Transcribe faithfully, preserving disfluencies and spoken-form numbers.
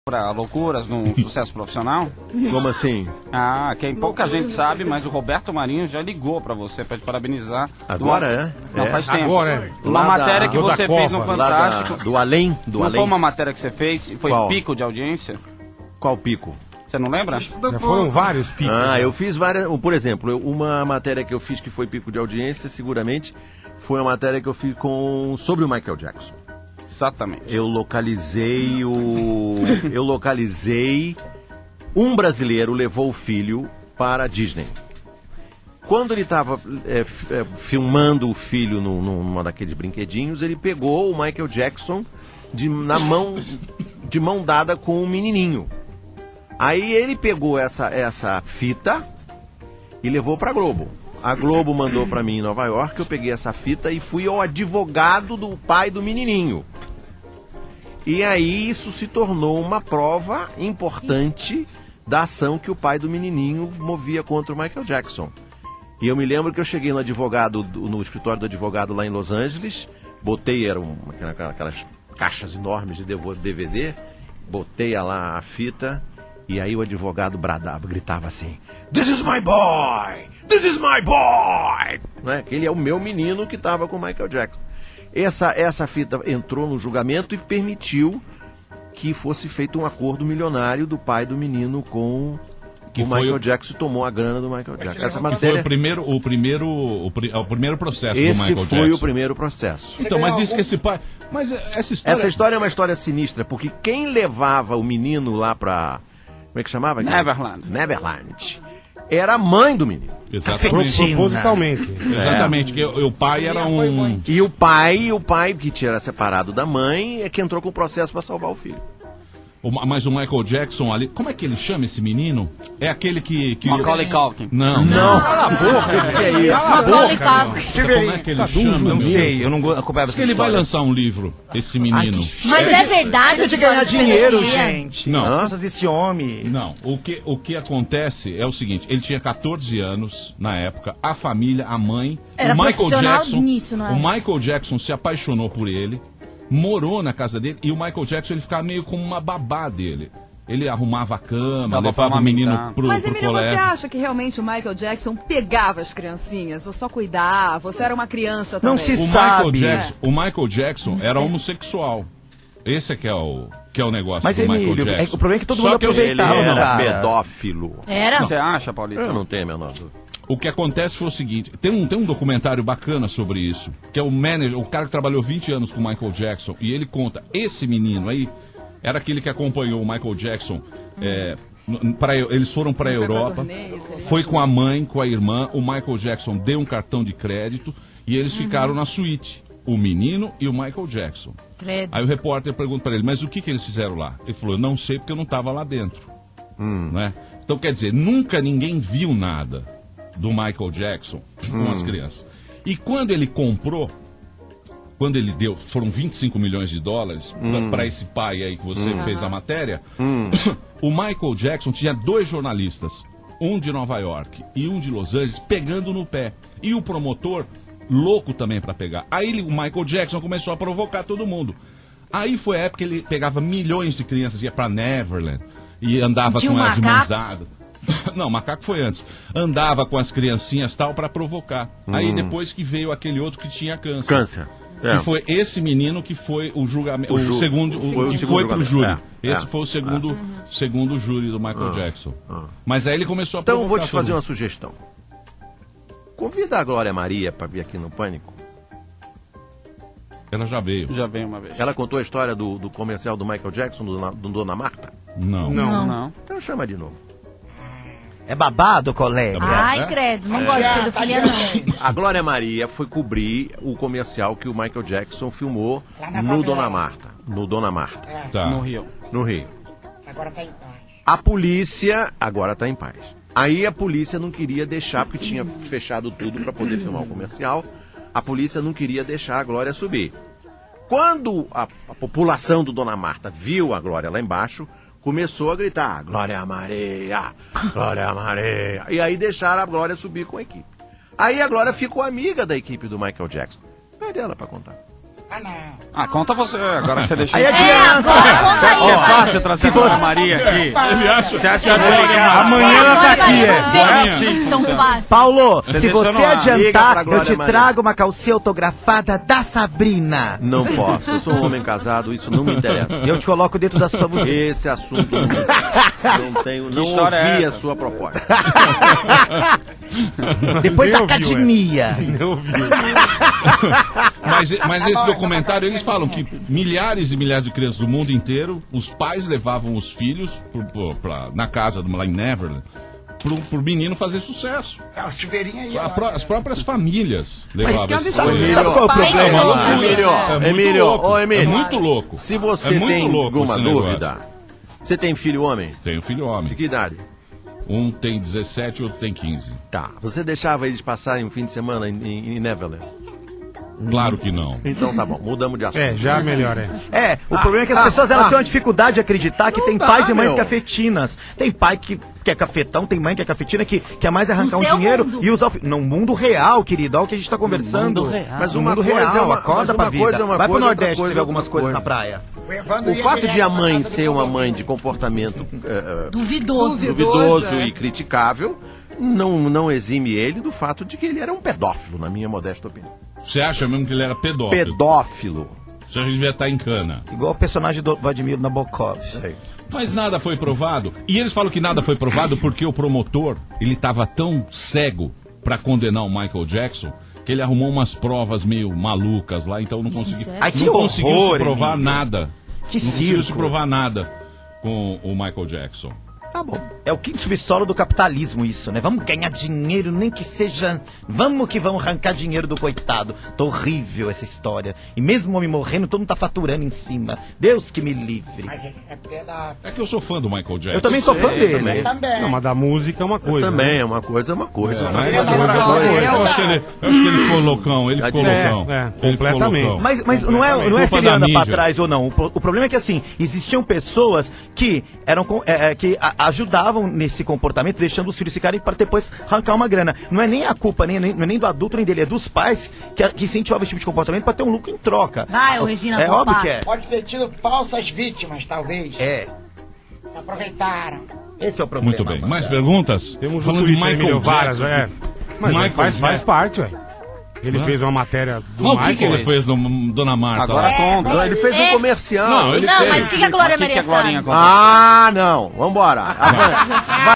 Pra loucuras num sucesso profissional? Como assim? Ah, quem pouca gente sabe, mas o Roberto Marinho já ligou pra você pra te parabenizar. Agora é? Não, é. faz tempo. Agora é. Uma Lá matéria da- que do você da fez no Cova, Lá Fantástico. da, do além? Do Não além? foi uma matéria que você fez? Foi Qual? pico de audiência? Qual pico? Você não lembra? Já foram vários picos. Ah, né? eu fiz várias. Por exemplo, eu- uma matéria que eu fiz que foi pico de audiência, seguramente, foi uma matéria que eu fiz com sobre o Michael Jackson. Exatamente. Eu localizei o. Eu localizei. Um brasileiro levou o filho para a Disney. Quando ele estava é, f- é, filmando o filho no, numa daqueles brinquedinhos, ele pegou o Michael Jackson de, na mão, de mão dada com o menininho. Aí ele pegou essa, essa fita e levou para a Globo. A Globo mandou para mim em Nova York, eu peguei essa fita e fui ao advogado do pai do menininho. E aí isso se tornou uma prova importante da ação que o pai do menininho movia contra o Michael Jackson. E eu me lembro que eu cheguei no advogado, no escritório do advogado lá em Los Angeles, botei, eram aquelas caixas enormes de D V D, botei lá a fita, e aí o advogado bradava, gritava assim: "This is my boy! This is my boy!" Né? Ele é o meu menino que estava com o Michael Jackson. Essa, essa fita entrou no julgamento e permitiu que fosse feito um acordo milionário do pai do menino com Que o foi Michael o- Jackson, tomou a grana do Michael Jackson. Essa Que foi matéria, o primeiro, o primeiro, o, pri- é o primeiro processo do esse Michael foi Jackson. o primeiro processo. Então, mas disse que esse pai... Mas essa história... Essa história é uma história sinistra, porque quem levava o menino lá pra... Como é que chamava? Neverland. Neverland. Era a mãe do menino. Exatamente. Propositalmente. Exatamente, que o, o pai era um... E o pai, o pai que tinha separado da mãe, é que entrou com o processo para salvar o filho. o- Mas o Michael Jackson ali... Como é que ele chama esse menino? É aquele que... que... Macaulay Culkin. Não. Não, cala a boca, que é isso? Macaulay Culkin. Como é que ele chama? Não sei, eu não go- acompanhava Diz essa que ele vai história. lançar um livro, esse menino. Mas é verdade. Deixa de essa ganhar história de dinheiro, pedofilia? gente. Não. As coisas desse homem. Não, o que, o que acontece é o seguinte, ele tinha catorze anos na época, a família, a mãe, Era o Michael profissional Jackson, nisso, não é? o Michael Jackson se apaixonou por ele, morou na casa dele e o Michael Jackson ele ficava meio como uma babá dele. Ele arrumava a cama, Dava pra levava o menino amamentar. pro, Mas, pro Emílio, você colégio. acha que realmente o Michael Jackson pegava as criancinhas? Ou só cuidava? Ou você era uma criança também? Não se O Michael sabe. Jackson, o Michael Jackson era homossexual. Esse é que é o, que é o negócio Mas, do Michael Emílio, Jackson. é que o problema é que todo Só mundo que eu- Ele aproveitava, era cara. pedófilo. Era? Você acha, Paulito? Eu não tenho a menor dúvida. O que acontece foi o seguinte, tem um, tem um documentário bacana sobre isso, que é o manager, o cara que trabalhou vinte anos com o Michael Jackson, e ele conta, esse menino aí, era aquele que acompanhou o Michael Jackson, é, n- pra, eles foram para a Foi pra Europa, turnê, isso aí. foi com a mãe, com a irmã, o Michael Jackson deu um cartão de crédito, e eles ficaram na suíte, o menino e o Michael Jackson. Credo. Aí o repórter pergunta para ele, mas o que, que eles fizeram lá? Ele falou, eu não sei porque eu não estava lá dentro. Né? Então, quer dizer, nunca ninguém viu nada do Michael Jackson com as crianças. E quando ele comprou, quando ele deu, foram vinte e cinco milhões de dólares para esse pai aí que você fez a matéria, o Michael Jackson tinha dois jornalistas, um de Nova York e um de Los Angeles, pegando no pé. E o promotor, louco também para pegar. Aí ele, o Michael Jackson começou a provocar todo mundo. Aí foi a época que ele pegava milhões de crianças, ia para Neverland e andava Tinha com um as mãos macaco? dadas. Não, macaco foi antes. Andava com as criancinhas tal para provocar. Aí depois que veio aquele outro que tinha câncer. Câncer. Que É. foi esse menino que foi o julgamento, O o, ju- segundo, foi o, o que segundo foi pro julgamento. júri. É, Esse é. foi o segundo, segundo júri do Michael Jackson. Mas aí ele começou a Então provocar vou te todo fazer uma mundo. sugestão. Convida a Glória Maria para vir aqui no Pânico. Ela já veio. Já veio uma vez. Ela contou a história do, do comercial do Michael Jackson, do, do Dona Marta. Não. Não. Não. Então chama de novo. É babado, colega. Ai, É? credo. Não gosto de pedofilia, não. A Glória Maria foi cobrir o comercial que o Michael Jackson filmou no Dona Marta. No Dona Marta, Tá. No Rio. no Rio. Agora tá em paz. A polícia agora está em paz. Aí a polícia não queria deixar, porque tinha fechado tudo para poder filmar o comercial. A polícia não queria deixar a Glória subir. Quando a, a população do Dona Marta viu a Glória lá embaixo, começou a gritar: Glória Maria, Glória Maria. E aí deixaram a Glória subir com a equipe. Aí a Glória ficou amiga da equipe do Michael Jackson. Pede ela para contar. Ah, não. Ah, conta você, agora que você deixou. Aí É, adianta. agora conta Você acha que é aí. fácil trazer a Glória Maria aqui? Ele acha Você acha que eu vou ligar? Amanhã ela tá aqui, é. Não é assim que Tão funciona. fácil. Paulo, se deixou você no ar. Liga pra adiantar, Glória eu te Maria. trago uma calcinha autografada da Sabrina. Não posso. Eu sou um homem casado, isso não me interessa. Eu te coloco dentro da sua blusa. Esse assunto não, não tenho, não história é ouvi a essa? sua proposta. Depois Nem da ouviu, academia. Não ouviu. Mas, mas nesse documentário eles falam que milhares e milhares de crianças do mundo inteiro, os pais levavam os filhos pro, pro, pra, na casa, lá em Neverland, pro, pro menino fazer sucesso. É, o Silveirinha aí. A pró- as próprias famílias Mas levavam que esses absurdo. filhos. Sabe qual é o Pai, problema? é louco, gente. Emílio, É muito Emílio, louco. ô Emílio. É muito louco. Se você É muito tem louco alguma esse negócio. dúvida, você tem filho homem? Tenho filho De homem. que idade? Um tem dezessete, outro tem quinze. Tá. Você deixava eles passarem um fim de semana em, em, em Neverland? Claro que não. Então tá bom, mudamos de assunto. É, já melhor, é. É, o problema é que as pessoas elas têm uma dificuldade de acreditar que tem dá, pais e mães meu. cafetinas. Tem pai que, que é cafetão, tem mãe que é cafetina, que quer mais arrancar No um seu dinheiro mundo. e usar o fi- No mundo real, querido, olha o que a gente tá conversando. mundo real. Mas No uma mundo coisa real, é uma- acorda mas uma pra vida. coisa é uma Vai pro coisa, outra Nordeste, coisa ver é algumas outra coisas coisa. na praia. O Evandro O ia fato direto de a pra mãe casa do ser uma Paulo. mãe de comportamento eh, eh, Duvidoso. duvidoso é. e criticável não, não exime ele do fato de que ele era um pedófilo, na minha modesta opinião. Você acha mesmo que ele era pedófilo? Pedófilo. Já devia estar em cana. Igual o personagem do Vladimir Nabokov. Mas nada foi provado. E eles falam que nada foi provado porque o promotor, ele estava tão cego para condenar o Michael Jackson que ele arrumou umas provas meio malucas lá, então não conseguiu. sério? Ai, que não conseguiu horror, se provar Emílio. nada. Que não conseguiu se circo. provar nada com o Michael Jackson. Tá bom. É o quinto subsolo do capitalismo isso, né? Vamos ganhar dinheiro, nem que seja... Vamos que vamos arrancar dinheiro do coitado. Tá horrível essa história. E mesmo o homem morrendo, todo mundo tá faturando em cima. Deus que me livre. Mas é, é porque é da... É que eu sou fã do Michael Jackson. Eu também sou fã sei, dele. também. Também. Não, mas da música é uma coisa. Também né? é uma coisa, é uma coisa. Mas, Eu mas- não mas- sou, mas- eu eu, não. acho que ele, eu acho que ele ficou loucão, ele ficou É, loucão. é, Ele ficou completamente. loucão. Mas, mas não é, não é se Culpa ele da anda pra mídia. trás ou não. O, pro- o problema é que, assim, existiam pessoas que eram com- é, é, que a- ajudavam nesse comportamento, deixando os filhos ficarem para depois arrancar uma grana. Não é nem a culpa, nem, nem, não é nem do adulto, nem dele, é dos pais que, que incentivavam esse tipo de comportamento para ter um lucro em troca. Vai, ô, Regina É Volpato. óbvio que é. Pode ter tido falsas vítimas, talvez. É. Se aproveitaram. Esse é o problema. Muito bem. mano. Mais perguntas? Temos um Falando de Twitter, Michael Emílio, várias, Jackson. é. Mas Michael é, faz, faz Jackson. parte, ué. Ele Hã? fez uma matéria do Mas o Michael. que, que ele fez, do, Dona Marta? Agora lá? conta. Não, ele fez um É. comercial. Não, ele Não, fez. mas o que, que a Glória O que, que Maria a Glorinha sabe? conta? Ah, não. Vambora.